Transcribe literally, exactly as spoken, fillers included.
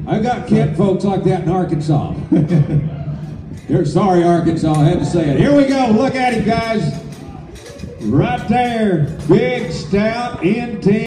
I got kept folks like that in Arkansas. You're sorry, Arkansas, I had to say it. Here we go, look at him, guys. Right there, big, stout, intense.